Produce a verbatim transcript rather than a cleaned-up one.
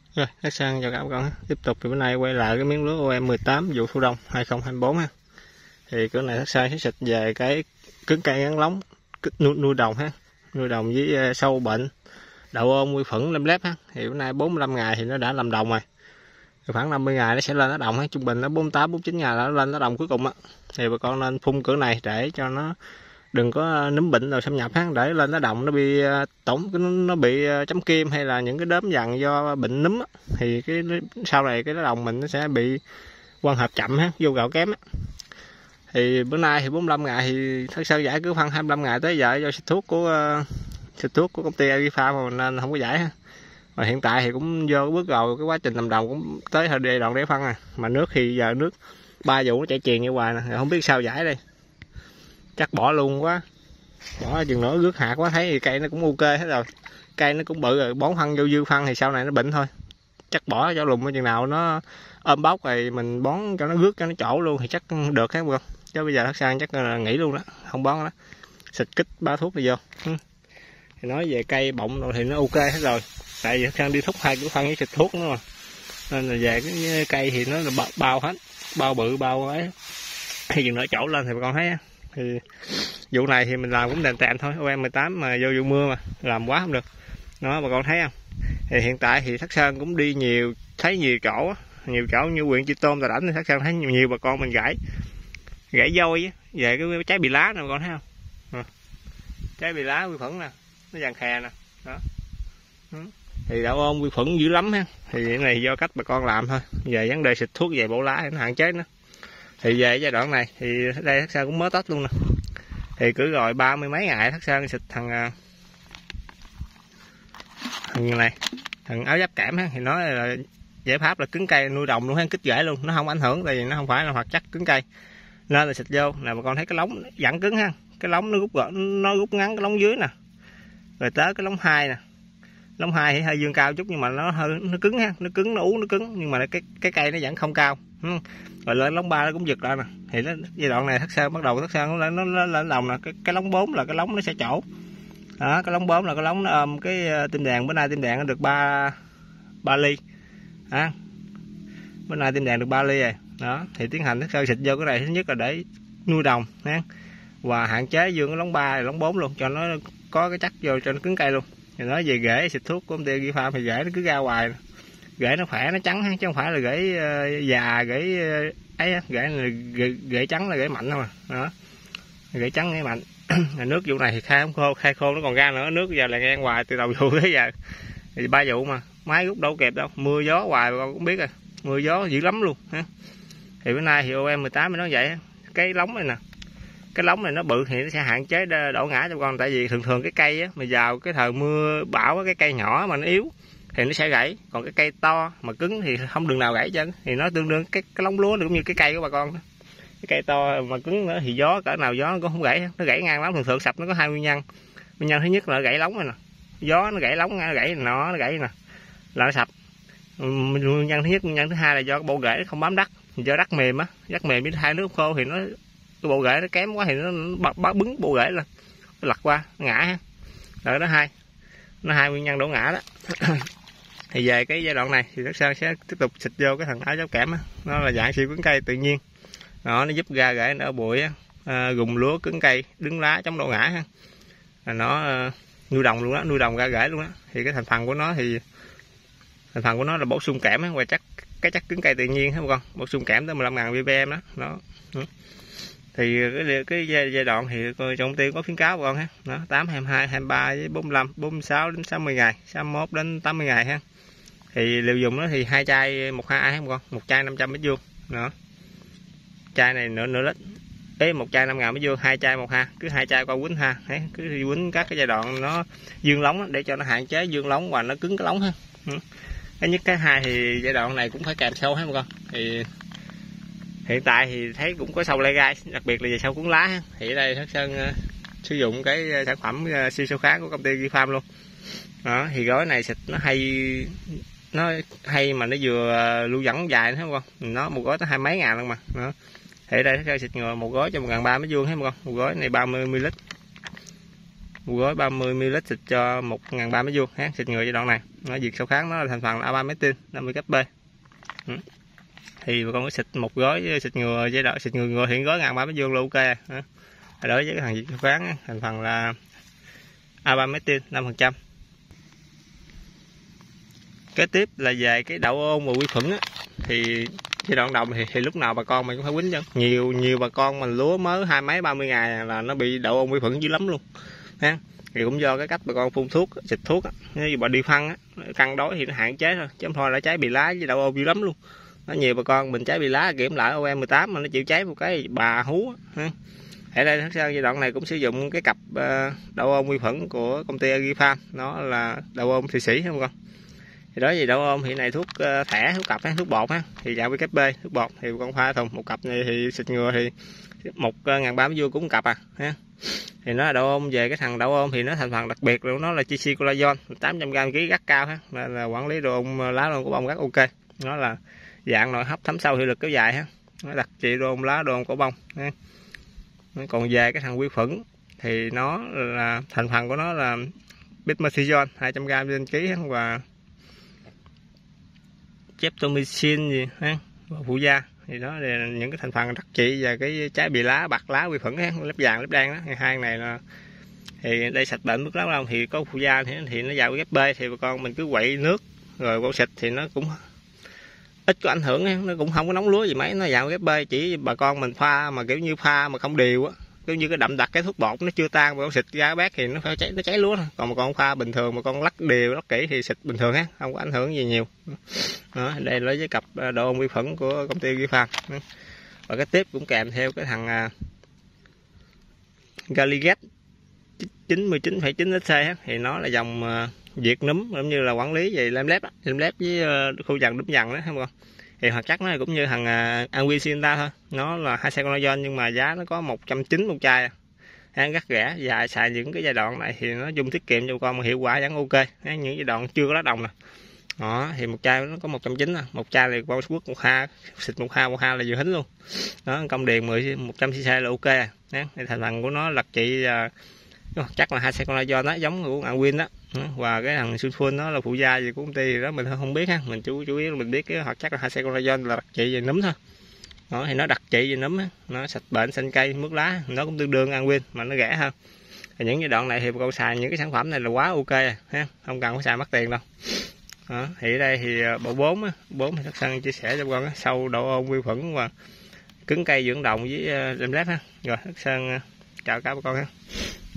Rồi, Thác Sơn chào các bạn con. Tiếp tục thì bữa nay quay lại cái miếng lúa O M mười tám vụ thu đông hai không hai tư ha. Thì cái này Thác Sơn sẽ xịt về cái cứng cây ngắn lóng, nuôi, nuôi đồng ha, nuôi đồng với sâu bệnh, đậu ôn, quy phẫn, lem lép ha. Thì bữa nay bốn mươi lăm ngày thì nó đã làm đồng rồi. Thì khoảng năm mươi ngày nó sẽ lên nó đồng ha, trung bình nó bốn mươi tám bốn mươi chín ngày nó lên nó đồng cuối cùng á. Thì bà con nên phun cỡ này để cho nó đừng có nấm bệnh rồi xâm nhập ha, để lên nó đồng nó bị tổn, nó bị chấm kim hay là những cái đốm vàng do bệnh nấm á, thì cái sau này cái đồng mình nó sẽ bị quang hợp chậm ha, vô gạo kém á. Thì bữa nay thì bốn mươi lăm ngày thì Thác Sơn giải cứ phân hai mươi lăm ngày tới giờ do xịt thuốc của xịt thuốc của công ty Agrifarm nên không có giải ha. Và hiện tại thì cũng vô cái bước rồi cái quá trình làm đồng cũng tới thời đề đoạn để phân à, mà nước thì giờ nước ba vụ nó chảy chuyền như hoài nè, không biết sao giải đây, chắc bỏ luôn quá, bỏ chừng nữa rước hạt quá, thấy thì cây nó cũng ok hết rồi, cây nó cũng bự rồi, bón phân vô dư phân thì sau này nó bệnh thôi, chắc bỏ cho lùm chừng nào nó ôm bóc rồi mình bón cho nó rước cho nó chỗ luôn thì chắc được hết không, chứ bây giờ Thác Sơn chắc là nghỉ luôn đó, không bón đó, xịt kích ba thuốc đi vô. Thì nói về cây bọng rồi thì nó ok hết rồi, tại vì Thác Sơn đi thúc hai cái phân với xịt thuốc nữa mà, nên là về cái cây thì nó là bao hết, bao bự bao ấy, thì dừng nở chỗ lên thì bà con thấy. Thì vụ này thì mình làm cũng đèn tèn thôi, O M mười tám mà vô vụ mưa mà làm quá không được đó, bà con thấy không. Thì hiện tại thì Thác Sơn cũng đi nhiều, thấy nhiều chỗ nhiều chỗ như huyện Chi Tôn, Tà Đảnh thì Thác Sơn thấy nhiều, nhiều bà con mình gãy gãy dôi về cái trái bị lá nè, bà con thấy không, trái bị lá quy phẫn nè, nó vàng khè nè đó. Thì đậu ôn quy phẫn dữ lắm ha, thì cái này do cách bà con làm thôi, về vấn đề xịt thuốc về bộ lá thì nó hạn chế nó. Thì về giai đoạn này thì đây Thác Sơn cũng mới tết luôn nè, thì cứ rồi ba mươi mấy ngày Thác Sơn xịt thằng thằng này, thằng áo giáp kẽm ha, thì nói là giải pháp là cứng cây nuôi đồng luôn ha, kích rễ luôn, nó không ảnh hưởng tại vì nó không phải là hoạt chất cứng cây, nên là xịt vô nè bà con thấy cái lóng vẫn cứng ha, cái lóng nó rút nó rút ngắn cái lóng dưới nè, rồi tới cái lóng hai nè, lóng hai thì hơi dương cao chút nhưng mà nó hơi nó cứng ha, nó cứng nó ú nó cứng, nhưng mà cái cái cây nó vẫn không cao. Rồi lên lóng ba nó cũng giật ra nè, thì nó giai đoạn này Thác Sơn bắt đầu Thác Sơn nó nó lên đồng nè, cái cái lóng bốn là cái lóng nó sẽ trổ đó, cái lóng bốn là cái lóng nó ôm cái tim đàn, bữa nay tim đàn nó được ba ba ly à, bữa nay tim đàn được ba ly rồi đó. Thì tiến hành Thác Sơn xịt vô cái này thứ nhất là để nuôi đồng ha, và hạn chế dương cái lóng ba lóng bốn luôn cho nó có cái chắc vô cho nó cứng cây luôn. Thì nói về rễ xịt thuốc của công ty Agrifarm thì rễ nó cứ ra hoài, rễ nó khỏe nó trắng chứ không phải là rễ uh, già rễ uh, ấy, rễ này rễ, rễ trắng là rễ mạnh thôi mà đó, rễ trắng rễ mạnh. Nước vụ này thì khai không khô, khai khô nó còn ra nữa, nước giờ là ngang hoài từ đầu vụ tới giờ, thì ba vụ mà máy rút đâu kịp đâu, mưa gió hoài con cũng biết rồi, mưa gió dữ lắm luôn ha. Thì bữa nay thì O M mười tám nó vậy, cái lóng này nè, cái lóng này nó bự thì nó sẽ hạn chế đổ ngã cho con, tại vì thường thường cái cây á mà vào cái thời mưa bão á, cái cây nhỏ mà nó yếu thì nó sẽ gãy, còn cái cây to mà cứng thì không đường nào gãy chân, thì nó tương đương cái cái lóng lúa cũng như cái cây của bà con đó. Cái cây to mà cứng nữa thì gió cỡ nào gió nó cũng không gãy, nó gãy ngang lắm. Thường thường sập nó có hai nguyên nhân, nguyên nhân thứ nhất là gãy lóng này nè, gió nó gãy lóng nó gãy nó nó gãy nè là nó sập. Nguyên nhân thứ nhất, nguyên nhân thứ hai là do cái bộ rễ không bám đất, do đất mềm á, đất mềm với hai nước khô thì nó cái bộ rễ nó kém quá thì nó bá bứng bộ rễ lên, nó lật qua nó ngã ha. Rồi đó hai, nó hai nguyên nhân đổ ngã đó. Thì về cái giai đoạn này thì Thác Sơn sẽ tiếp tục xịt vô cái thằng áo giáp kẽm á, nó là dạng siêu cứng cây tự nhiên đó, nó giúp ra rễ nở bụi á, à, gùng lúa cứng cây đứng lá chống đổ ngã ha, là nó à, nuôi đồng luôn đó, nuôi đồng ra rễ luôn đó. Thì cái thành phần của nó thì thành phần của nó là bổ sung kẽm á, và chắc cái chất cứng cây tự nhiên ha bà con, bổ sung kẽm tới mười lăm ngàn ppm đó nó. Thì cái, cái giai, giai đoạn thì trong công ty có khuyến cáo bà con ha, đó tám, hai mươi hai, hai mươi ba với bốn mươi lăm, bốn mươi sáu đến sáu mươi ngày, sáu mươi mốt đến tám mươi ngày ha. Thì liều dùng đó thì hai chai một hai ha bà con, một chai năm trăm mét vuông đó, chai này nửa nửa lít, ế một chai năm ngàn mét vuông, hai chai một ha, cứ hai chai qua quýnh ha, đấy, cứ quýnh các cái giai đoạn nó dương lóng để cho nó hạn chế dương lóng và nó cứng cái lóng ha. Cái nhất cái hai thì giai đoạn này cũng phải kèm sâu ha bà con. Thì hiện tại thì thấy cũng có sâu lai gai, đặc biệt là về sâu cuốn lá ha. Thì ở đây Thác Sơn uh, sử dụng cái sản phẩm uh, siêu sâu kháng của công ty Agrifarm luôn đó. Thì gói này xịt nó hay, nó hay mà nó vừa lưu dẫn dài nữa không con, nó một gói tới hai mấy ngàn luôn mà đó. Thì ở đây Thác Sơn xịt ngừa một gói cho một ngàn ba mét vuông ha bà con, một gói này ba mươi mi li lít, một gói ba mươi mi li lít xịt cho một ngàn ba mét vuông ha, xịt ngừa giai đoạn này. Nó diệt sâu kháng, nó là thành phần Abametin năm mươi K B. Ừ. Thì bà con có xịt một gói xịt ngừa giai đoạn xịt ngừa ngừa hiện gói một ngàn ba mét vuông là ok ha. Đối với cái thằng diệt sâu kháng thành phần là Abametin năm phần trăm. Kế tiếp là về cái đậu ôn và vi khuẩn á, thì giai đoạn đầu thì, thì lúc nào bà con mình cũng phải quýnh chứ. Nhiều nhiều bà con mình lúa mới hai mấy ba mươi ngày là nó bị đậu ôn vi khuẩn dữ lắm luôn. Ha. Thì cũng do cái cách bà con phun thuốc, xịt thuốc á, như bà đi phân á, cân đối thì nó hạn chế thôi, chứ không thôi là trái bị lá với đậu ôn dữ lắm luôn. Nó nhiều bà con mình trái bị lá kiểm lại O M mười tám mà nó chịu cháy một cái bà hú á. Ha. Ở đây Hắc Sơn giai đoạn này cũng sử dụng cái cặp đậu ôn vi khuẩn của công ty Agrifarm, nó là đậu ôn Thụy Sĩ không con. Thì đó gì đậu ôn hiện này thuốc thẻ, thuốc cặp, thuốc bột ha, thì dạng vê kép bê thuốc bột thì con pha thùng một cặp này thì xịt ngừa thì một ngàn ba mét vuông cũng cặp à ha. Thì nó là đậu ôn, về cái thằng đậu ôn thì nó thành phần đặc biệt luôn, nó là Trichicolazone tám trăm gam ký gắt cao ha, nên là quản lý đậu ôn lá đậu ôn của bông rất ok. Nó là dạng nội hấp thấm sâu hiệu lực kéo dài ha, nó đặc trị đậu ôn lá đậu ôn của bông ha. Còn về cái thằng vi khuẩn thì nó là thành phần của nó là Bitmethizone hai trăm gam trên ký và Streptomycin gì ha, và phụ gia. Thì đó là những cái thành phần đặc trị và cái trái bị lá, bạc lá, vi khuẩn ha, lớp vàng lớp đen đó. Hai này là thì đây sạch bệnh nước lá lông thì có phụ gia thì, thì nó vào vê kép bê, thì bà con mình cứ quậy nước rồi con xịt thì nó cũng ít có ảnh hưởng ha. Nó cũng không có nóng lúa gì mấy, nó vào vê kép bê, chỉ bà con mình pha mà kiểu như pha mà không đều á, kiểu như cái đậm đặc cái thuốc bột nó chưa tan mà con xịt ra bát thì nó phải cháy, nó cháy lúa thôi. Còn mà con pha bình thường mà con lắc đều lắc kỹ thì xịt bình thường ha, không có ảnh hưởng gì nhiều. Đó, đây là với cặp đậu ôn vi khuẩn của công ty Agrifarm. Và cái tiếp cũng kèm theo cái thằng uh, Galigate chín mươi chín phẩy chín xê ha, thì nó là dòng uh, diệt núm cũng như là quản lý về lem lép, lem lép với uh, khu dần núm dần đó, không con. Thì hoạt chất nó cũng như thằng uh, Anvin Sinta thôi, nó là Hexaconazole nhưng mà giá nó có một trăm chín mươi một chai, ăn rất rẻ. Và xài những cái giai đoạn này thì nó dùng tiết kiệm cho con mà hiệu quả vẫn ok. Những giai đoạn chưa có lá đồng nè, đó thì một chai nó có một trăm chín mươi, một chai thì bao quốc một ha, xịt một ha một ha là vừa hính luôn. Đó, công điền mười một trăm xê là ok à. Đó, thì thành phần của nó là trị uh, chắc là Hexaconazole đó, giống của Anvin đó. Và cái thằng sulfur nó là phụ gia gì của công ty đó mình không biết ha, mình chú chú ý mình biết cái hoạt chất là Hexaconazole là đặc trị về núm thôi. Đó, thì nó đặc trị về núm á, nó sạch bệnh xanh cây mướt lá, nó cũng tương đương Anvin mà nó rẻ hơn. Thì những giai đoạn này thì cô xài những cái sản phẩm này là quá ok à, ha, không cần phải xài mất tiền đâu. Đó, thì ở đây thì bộ bốn á, bốn thì Hắc Sơn chia sẻ cho con á, sâu đậu ôn vi khuẩn và cứng cây dưỡng đồng với lem lép ha. Rồi Hắc Sơn chào các bà con ha.